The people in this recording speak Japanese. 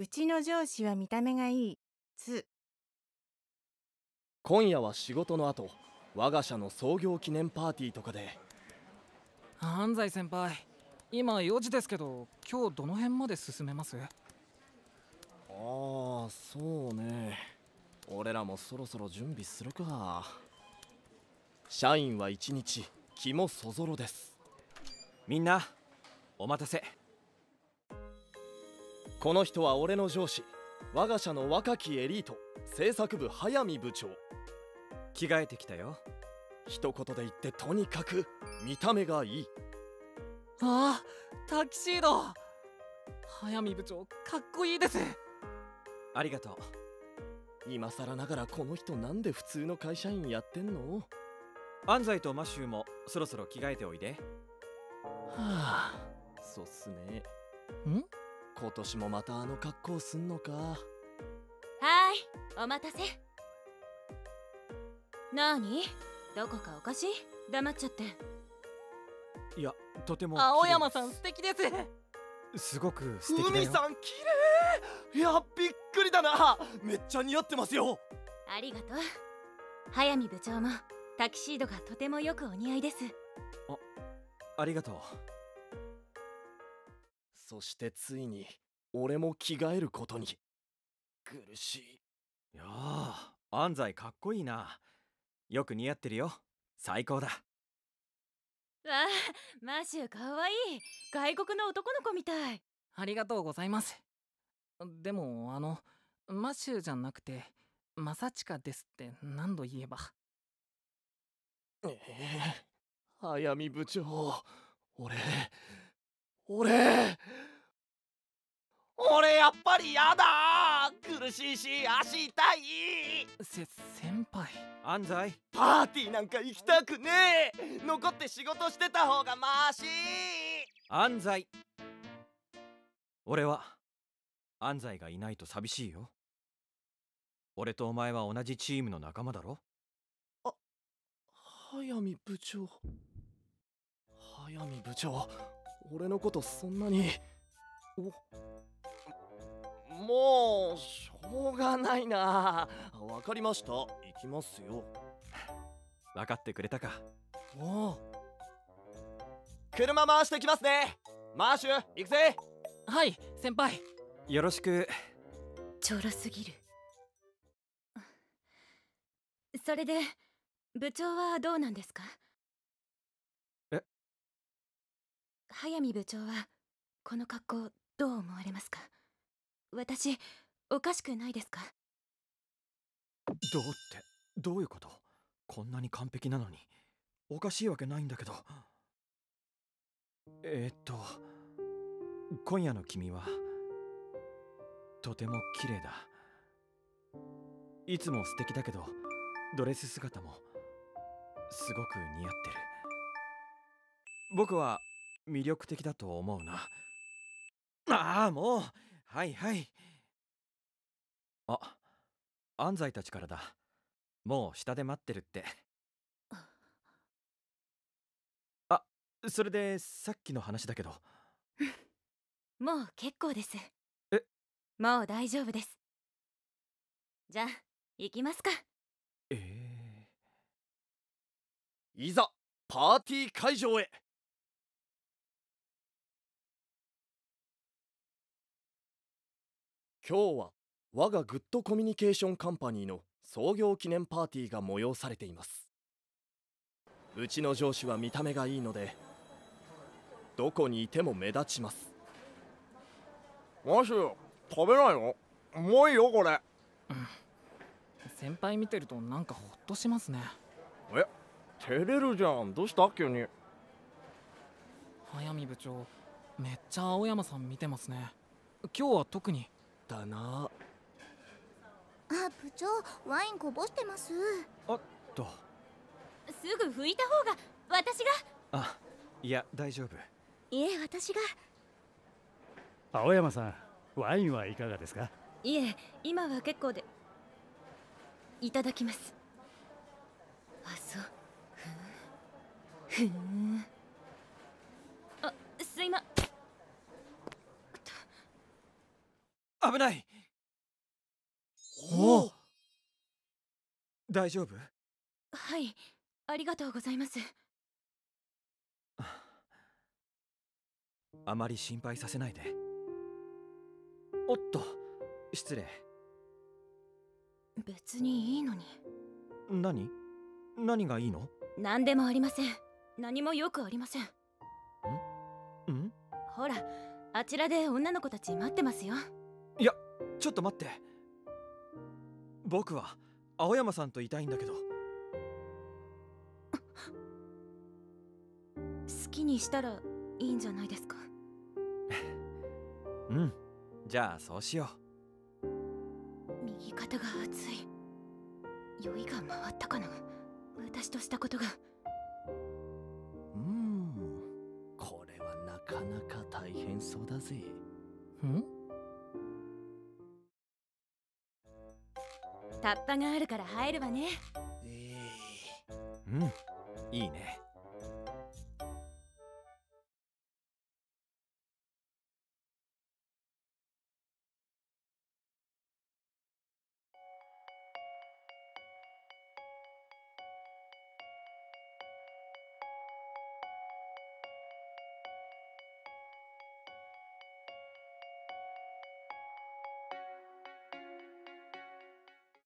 うちの上司は見た目がいい2。 今夜は仕事の後、我が社の創業記念パーティーとかで。 安西先輩、今4時ですけど、今日どの辺まで進めます？ ああ、そうね。俺らもそろそろ準備するか。社員は1日気もそぞろです。 みんなお待たせ。 この人は俺の上司、我が社の若きエリート制作部速水部長。 着替えてきたよ。 一言で言ってとにかく見た目がいい。 ああ、タキシード。速水部長かっこいいです。 ありがとう。 今更ながらこの人なんで普通の会社員やってんの？ 安西とマシューもそろそろ着替えておいで。 はあ、そうっすね。 ん？ 今年もまたあの格好すんのか。 はーい、お待たせ。なーに？どこかおかしい？黙っちゃって。 いや、とても青山さん素敵です。 すごく素敵だよ。 海さん綺麗。いや、びっくりだな。めっちゃ似合ってますよ。 ありがとう。速水部長もタキシードがとてもよくお似合いです。 ありがとう。 そしてついに俺も着替えることに。苦しい。 いやあ、安西かっこいいな。よく似合ってるよ。最高だ。 わあ、マシューかわいい。外国の男の子みたい。 ありがとうございます。でもマシューじゃなくてマサチカですって何度言えば。 速水部長、俺やっぱりやだ。苦しいし足痛い。 先輩。 安西、 パーティーなんか行きたくねえ。残って仕事してた方がマシ。 安西。俺は安西がいないと寂しいよ。俺とお前は同じチームの仲間だろ。 速水部長、速水部長、俺のことそんなに。もうしょうがないな。わかりました、行きますよ。 分かってくれたか。 おう、車回してきますね。マーシュ行くぜ。 はい先輩。 よろしく。 ちょろすぎる。それで部長はどうなんですか？ え？ 速水部長はこの格好どう思われますか？私おかしくないですか？ どうってどういうこと？こんなに完璧なのにおかしいわけないんだけど。今夜の君はとても綺麗だ。いつも素敵だけどドレス姿もすごく似合ってる。僕は魅力的だと思うな。ああ、もうはいはい。あ、安西たちからだ。もう下で待ってるって。あ、それでさっきの話だけど。 もう結構です。 え？ もう大丈夫です。じゃあ行きますか。 いざパーティー会場へ。今日は我がグッドコミュニケーションカンパニーの創業記念パーティーが催されています。うちの上司は見た目がいいのでどこにいても目立ちます。マシュ、食べないの？うまいよこれ。 先輩見てるとなんかホッとしますね。 え、照れるじゃん。どうした急に。 速水部長めっちゃ青山さん見てますね。今日は特に。 だな。 あ、部長、ワインこぼしてます。 あっと。 すぐ拭いた方が。私が。 あ、いや大丈夫。 いえ、私が。 青山さん、ワインはいかがですか？ いえ、今は結構で。いただきます。あ、そう。ふん。あ、すいま。 危危ない。 おお。 大丈夫？ はい、ありがとうございます。 あまり心配させないで。おっと、失礼。 別にいいのに。 何がいいの？ 何でもありません。何もよくありません。 ん？ ほら、あちらで女の子たち待ってますよ。 いや、ちょっと待って。僕は青山さんといたいんだけど。 好きにしたらいいんじゃないですか。 うん、じゃあそうしよう。 右肩が熱い。酔いが回ったかな、私としたことが。 これはなかなか大変そうだぜ。 タッパがあるから入るわね。 うん、いいね。